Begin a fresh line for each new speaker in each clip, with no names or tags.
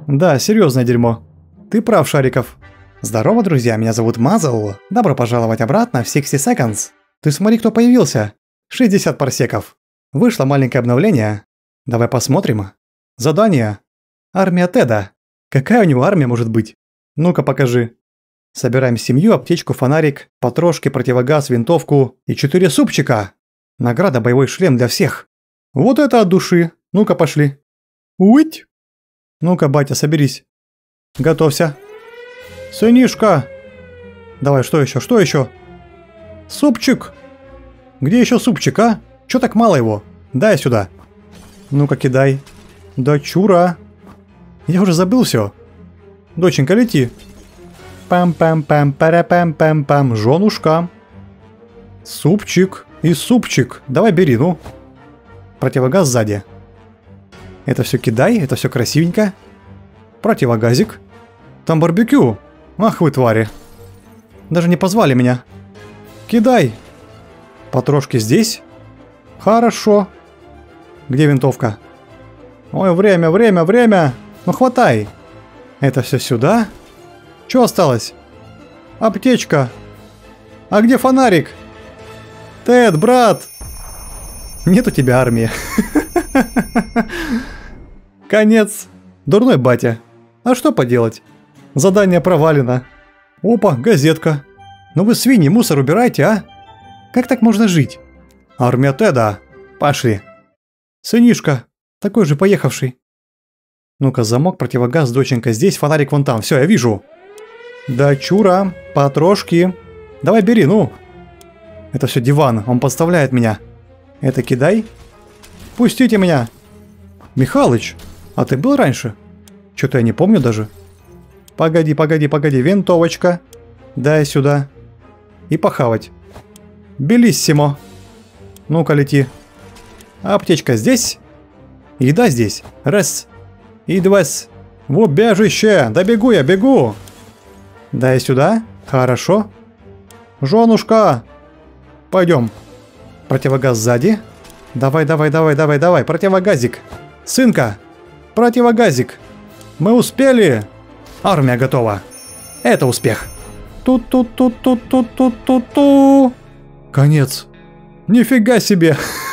Да, серьезное дерьмо. Ты прав, Шариков. Здорово, друзья, меня зовут Мазл. Добро пожаловать обратно в 60 Seconds. Ты смотри, кто появился. 60 парсеков. Вышло маленькое обновление. Давай посмотрим. Задание. Армия Теда. Какая у него армия может быть? Ну-ка покажи. Собираем семью, аптечку, фонарик, патрошки, противогаз, винтовку и 4 супчика. Награда боевой шлем для всех. Вот это от души. Ну-ка пошли. Уить. Ну-ка, батя, соберись. Готовься. Сынишка. Давай, что еще? Что еще? Супчик. Где еще супчик, а? Чё так мало его? Дай сюда. Ну-ка, кидай. Дочура. Я уже забыл все. Доченька, лети. Пам-пам-пам-пара-пам-пам-пам. Жёнушка. Супчик и супчик. Давай бери, ну. Противогаз сзади. Это все кидай, это все красивенько. Противогазик. Там барбекю. Ах вы твари. Даже не позвали меня. Кидай. Патрошки здесь. Хорошо. Где винтовка? Ой, время, время, время. Ну хватай. Это все сюда. Что осталось? Аптечка. А где фонарик? Тед, брат. Нет у тебя армии. Конец. Дурной батя. А что поделать? Задание провалено. Опа, газетка. Ну вы свиньи, мусор убирайте, а? Как так можно жить? Армия Теда. Пошли. Сынишка, такой же поехавший. Ну-ка, замок, противогаз, доченька здесь, фонарик вон там. Все, я вижу. Дочура, патрошки. Давай бери, ну. Это все диван, он подставляет меня. Это кидай. Пустите меня. Михалыч, а ты был раньше? Что-то я не помню даже. Погоди, погоди, погоди, винтовочка. Дай сюда. И похавать. Белиссимо. Ну-ка, лети. Аптечка здесь. Еда здесь. Раз. И два. В убежище. Да бегу я, бегу. Дай сюда. Хорошо. Женушка. Пойдем. Противогаз сзади. Давай, давай, давай, давай, давай. Противогазик. Сынка. Противогазик. Мы успели. Армия готова. Это успех. Ту-ту-ту-ту-ту-ту-ту-ту. Конец. Нифига себе.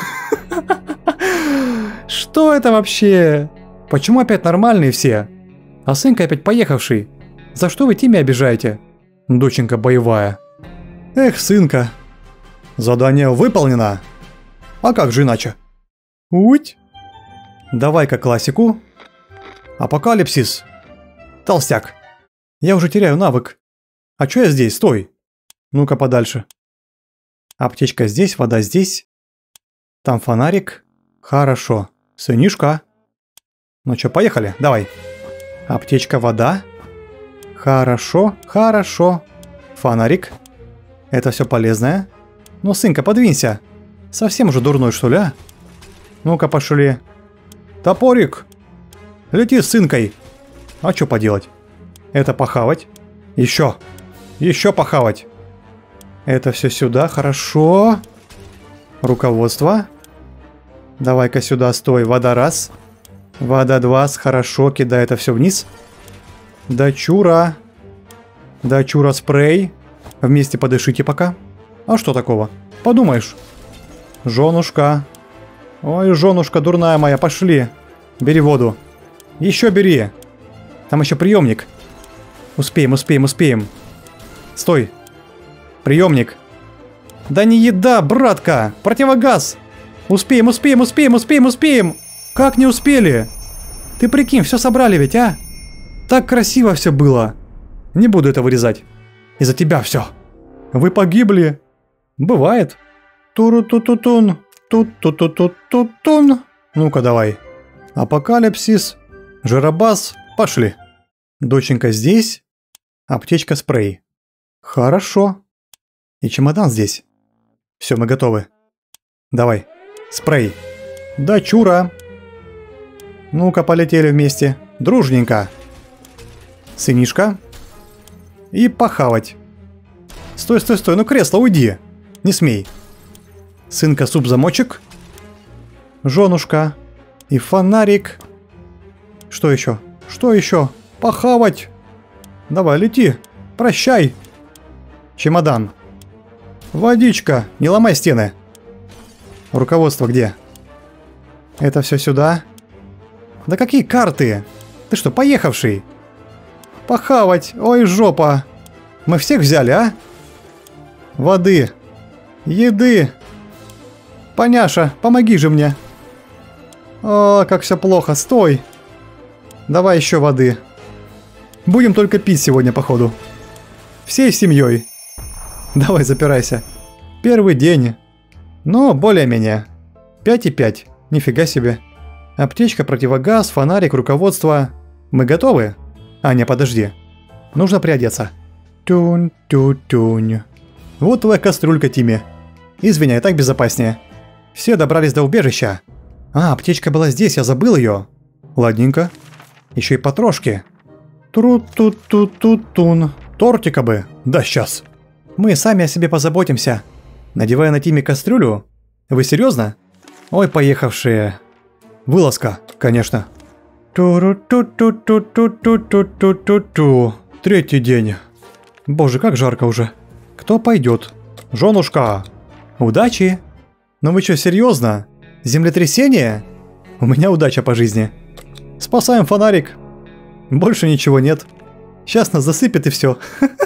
Что это вообще? Почему опять нормальные все? А сынка опять поехавший. За что вы Тиме обижаете? Доченька боевая. Эх, сынка. Задание выполнено. А как же иначе? Уть. Давай-ка классику. Апокалипсис. Толстяк. Я уже теряю навык. А чё я здесь? Стой. Ну-ка подальше. Аптечка здесь, вода здесь. Там фонарик. Хорошо. Сынишка. Ну чё, поехали? Давай. Аптечка, вода. Хорошо, хорошо. Фонарик. Это все полезное. Ну, сынка, подвинься. Совсем уже дурной, что ли, а? Ну-ка, пошли. Топорик. Лети с сынкой. А что поделать? Это похавать. Еще. Еще похавать. Это все сюда, хорошо. Руководство. Давай-ка сюда, стой. Вода раз. Вода два. Хорошо, кидай это все вниз. Дочура. Дочура спрей. Вместе подышите пока. А что такого? Подумаешь. Женушка. Ой, женушка дурная моя, пошли. Бери воду. Еще бери. Там еще приемник. Успеем, успеем, успеем. Стой. Приемник. Да не еда, братка. Противогаз. Успеем, успеем, успеем, успеем, успеем. Как не успели? Ты прикинь, все собрали ведь, а? Так красиво все было. Не буду это вырезать. Из-за тебя все. Вы погибли. Бывает. Туру-ту-ту-тун. Тут-ту-ту-ту-тун. Ну-ка давай. Апокалипсис. Жиробас. Пошли. Доченька здесь. Аптечка, спрей. Хорошо. И чемодан здесь. Все, мы готовы. Давай. Спрей. Дочура. Ну-ка, полетели вместе. Дружненько. Сынишка. И похавать. Стой, стой, стой. Ну, кресло, уйди. Не смей. Сынка, суп-замочек. Женушка. И фонарик. Что еще? Что еще? Похавать. Давай, лети. Прощай. Чемодан. Водичка. Не ломай стены. Руководство где? Это все сюда? Да какие карты? Ты что, поехавший? Похавать. Ой, жопа. Мы всех взяли, а? Воды. Еды. Поняша, помоги же мне. О, как все плохо. Стой. Давай еще воды. Будем только пить сегодня, походу. Всей семьей. Давай, запирайся. Первый день. Но более-менее. 5,5. Нифига себе. Аптечка, противогаз, фонарик, руководство. Мы готовы? Аня, подожди. Нужно приодеться. Тюнь-тю-тюнь. Вот твоя кастрюлька, Тимми. Извиняй, так безопаснее. Все добрались до убежища. А, аптечка была здесь, я забыл ее. Ладненько. Еще и потрошки. Тру-ту-ту-ту-тун. Тортика бы. Да сейчас. Мы сами о себе позаботимся. Надевая на Тимми кастрюлю. Вы серьезно? Ой, поехавшие. Вылазка, конечно. Ту-ру-ту-ту-ту-ту-ту-ту-ту-ту. Третий день. Боже, как жарко уже. Кто пойдет? Женушка. Удачи. Ну вы что, серьезно? Землетрясение? У меня удача по жизни. Спасаем фонарик. Больше ничего нет. Сейчас нас засыпет и все.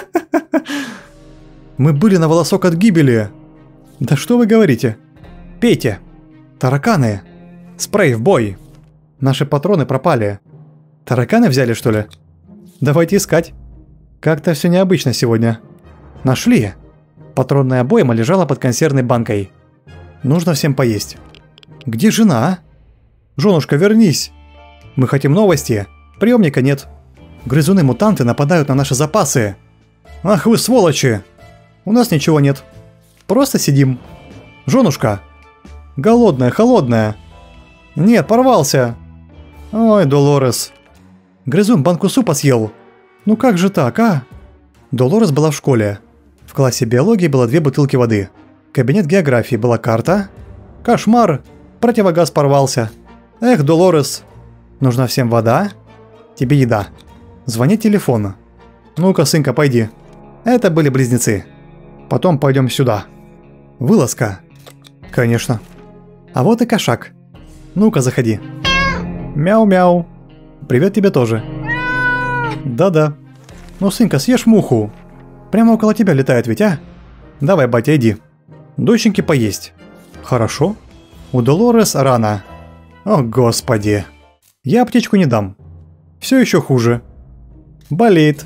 Мы были на волосок от гибели. Да что вы говорите? Пейте. Тараканы. Спрей в бой. Наши патроны пропали. Тараканы взяли, что ли? Давайте искать. Как-то все необычно сегодня. Нашли. Патронная обойма лежала под консервной банкой. Нужно всем поесть. Где жена, а? Женушка, вернись. Мы хотим новости. Приемника нет. Грызуны-мутанты нападают на наши запасы. Ах вы сволочи. У нас ничего нет. Просто сидим. Женушка. Голодная, холодная. Нет, порвался. Ой, Долорес. Грызун банку супа съел. Ну как же так, а? Долорес была в школе. В классе биологии было 2 бутылки воды. Кабинет географии была карта. Кошмар. Противогаз порвался. Эх, Долорес. Нужна всем вода. Тебе еда. Звонит телефон. Ну-ка, сынка, пойди. Это были близнецы. Потом пойдем сюда. Вылазка. Конечно. А вот и кошак. Ну-ка, заходи. Мяу-мяу. Привет тебе тоже. Да-да. Ну, сынка, съешь муху. Прямо около тебя летает ведь, а? Давай, батя, иди. Доченьке поесть. Хорошо. У Долорес рано. О, господи. Я аптечку не дам. Все еще хуже. Болеет.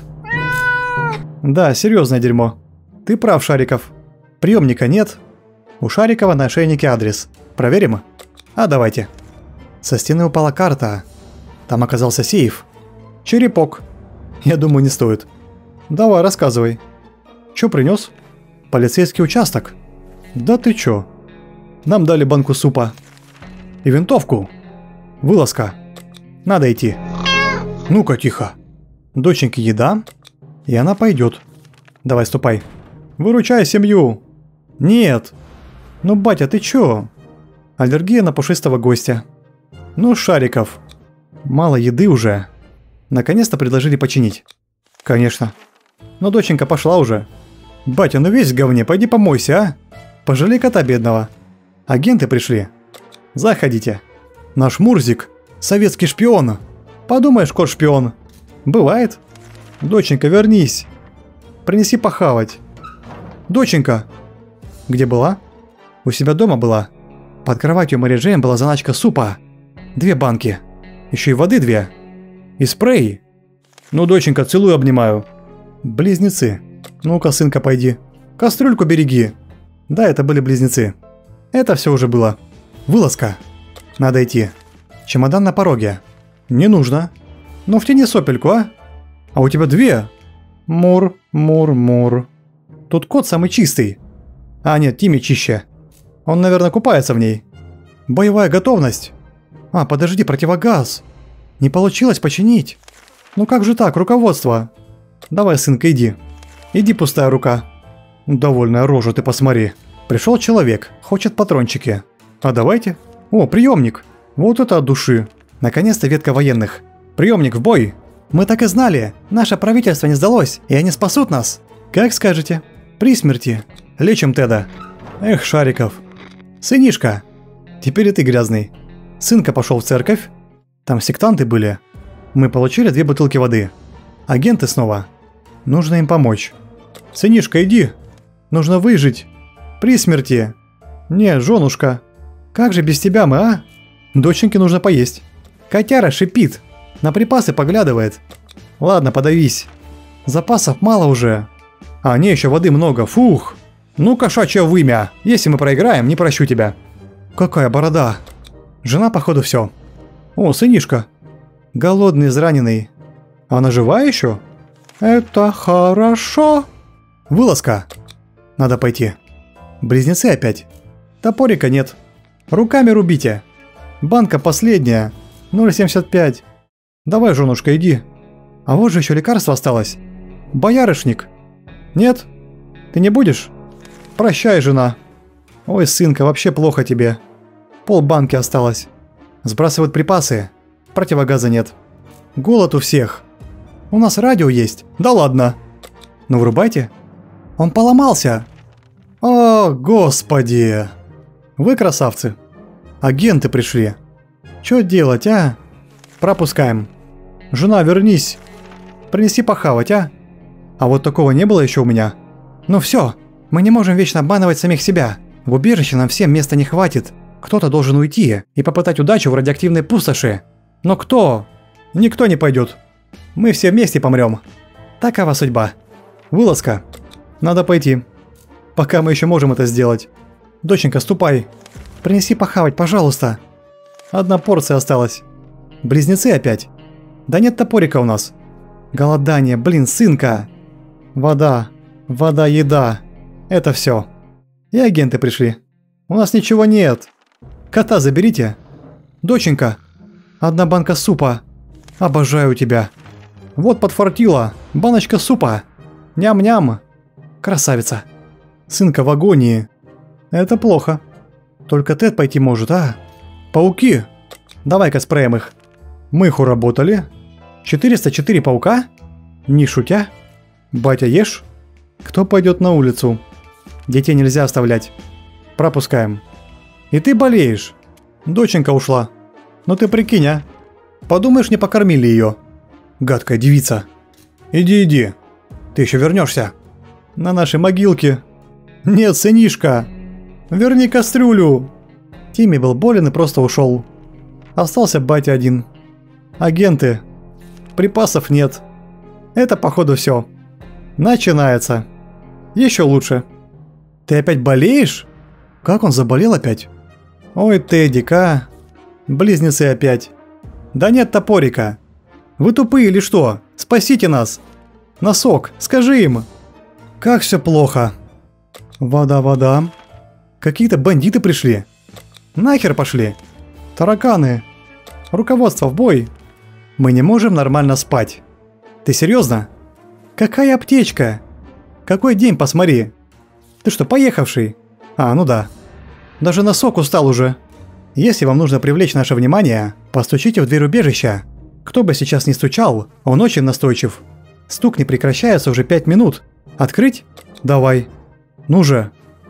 Да, серьезное дерьмо. Ты прав, Шариков. Приемника нет. У Шарикова на ошейнике адрес. Проверим? А давайте. Со стены упала карта. Там оказался сейф. Черепок. Я думаю, не стоит. Давай, рассказывай. Чё принес? Полицейский участок. Да ты чё? Нам дали банку супа. И винтовку. Вылазка. Надо идти. Ну-ка, тихо. Доченьке еда. И она пойдет. Давай, ступай. Выручай семью. Нет. Ну, батя, ты чё? Аллергия на пушистого гостя. Ну, Шариков. Мало еды уже. Наконец-то предложили починить. Конечно. Но доченька пошла уже. Батя, ну весь в говне, пойди помойся, а? Пожалей кота бедного. Агенты пришли. Заходите. Наш Мурзик. Советский шпион. Подумаешь, кот шпион. Бывает. Доченька, вернись. Принеси похавать. Доченька. Где была? У себя дома была. Под кроватью Мэри Джейн была заначка супа. 2 банки. Еще и воды 2. И спрей. Ну, доченька, целую, обнимаю. Близнецы. Ну-ка, сынка, пойди. Кастрюльку береги. Да, это были близнецы. Это все уже было. Вылазка. Надо идти. Чемодан на пороге. Не нужно. Ну, втяни сопельку, а? А у тебя 2. Мур, мур, мур. Тут кот самый чистый. А, нет, Тимми чище. Он, наверное, купается в ней. Боевая готовность. А, подожди, противогаз. Не получилось починить. Ну как же так, руководство? Давай, сынка, иди. Иди, пустая рука. Довольная рожа, ты посмотри. Пришел человек, хочет патрончики. А давайте. О, приемник. Вот это от души. Наконец-то ветка военных. Приемник в бой. Мы так и знали. Наше правительство не сдалось, и они спасут нас. Как скажете. При смерти. Лечим Теда. Эх, Шариков. Сынишка. Теперь и ты грязный. Сынка пошел в церковь. Там сектанты были. Мы получили 2 бутылки воды. Агенты снова. Нужно им помочь. Сынишка, иди. Нужно выжить. При смерти. Не, женушка. Как же без тебя мы, а? Доченьке нужно поесть. Котяра шипит. На припасы поглядывает. Ладно, подавись. Запасов мало уже. А, не, еще воды много. Фух. Ну, кошачье вымя. Если мы проиграем, не прощу тебя. Какая борода. Жена, походу, все. О, сынишка. Голодный, израненный. Она жива еще? Это хорошо. Вылазка. Надо пойти. Близнецы опять. Топорика нет. Руками рубите. Банка последняя. 0,75. Давай, женушка, иди. А вот же еще лекарство осталось. Боярышник. Нет? Ты не будешь? Прощай, жена. Ой, сынка, вообще плохо тебе. Полбанки осталось. Сбрасывают припасы. Противогаза нет. Голод у всех. У нас радио есть. Да ладно. Ну врубайте. Он поломался. О, господи. Вы красавцы. Агенты пришли. Что делать, а? Пропускаем. Жена, вернись. Принеси похавать, а? А вот такого не было еще у меня. Ну все, мы не можем вечно обманывать самих себя. В убежище нам всем места не хватит. Кто-то должен уйти и попытать удачу в радиоактивной пустоши. Но кто? Никто не пойдет. Мы все вместе помрем. Такова судьба. Вылазка. Надо пойти. Пока мы еще можем это сделать. Доченька, ступай. Принеси похавать, пожалуйста. 1 порция осталась. Близнецы опять. Да нет топорика у нас. Голодание, блин, сынка. Вода. Вода, еда. Это все. И агенты пришли. У нас ничего нет. Кота заберите. Доченька. 1 банка супа. Обожаю тебя. Вот подфартило. Баночка супа. Ням-ням. Красавица. Сынка в агонии. Это плохо. Только Тед пойти может, а? Пауки. Давай-ка спреем их. Мы уработали. 404 паука? Не шутя. Батя, ешь? Кто пойдет на улицу? Детей нельзя оставлять. Пропускаем. И ты болеешь. Доченька ушла. Ну ты прикинь, а? Подумаешь, не покормили ее. Гадкая девица. Иди, иди. Ты еще вернешься. На нашей могилке. Нет, сынишка. Верни кастрюлю. Тимми был болен и просто ушел. Остался батя один. Агенты. Припасов нет. Это походу все. Начинается. Еще лучше. Ты опять болеешь? Как он заболел опять? Ой, Тедик, а? Близнецы опять. Да нет топорика. Вы тупые или что? Спасите нас. Носок, скажи им. Как все плохо. Вода, вода. Какие-то бандиты пришли. Нахер пошли. Тараканы. Руководство в бой. Мы не можем нормально спать. Ты серьезно? Какая аптечка? Какой день, посмотри. Ты что, поехавший? А, ну да. Даже носок устал уже. Если вам нужно привлечь наше внимание, постучите в дверь убежища. Кто бы сейчас не стучал, он очень настойчив. Стук не прекращается уже 5 минут. Открыть? Давай. Ну же.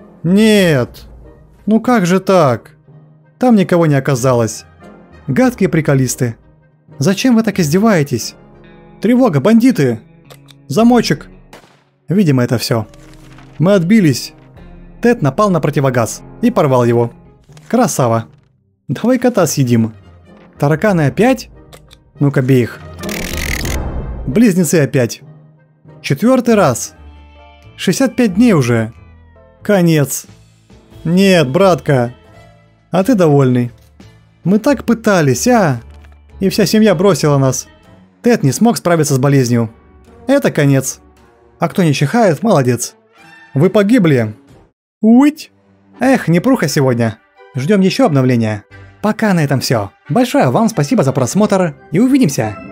Нет. Ну как же так? Там никого не оказалось. Гадкие приколисты. Зачем вы так издеваетесь? Тревога, бандиты! Замочек! Видимо, это все. Мы отбились. Тед напал на противогаз и порвал его. Красава. Давай кота съедим. Тараканы опять? Ну-ка, бей их. Близнецы опять. 4-й раз. 65 дней уже. Конец. Нет, братка. А ты довольный. Мы так пытались, а? И вся семья бросила нас. Тед не смог справиться с болезнью. Это конец. А кто не чихает, молодец. Вы погибли. Уить. Эх, непруха сегодня. Ждем еще обновления. Пока на этом все. Большое вам спасибо за просмотр и увидимся.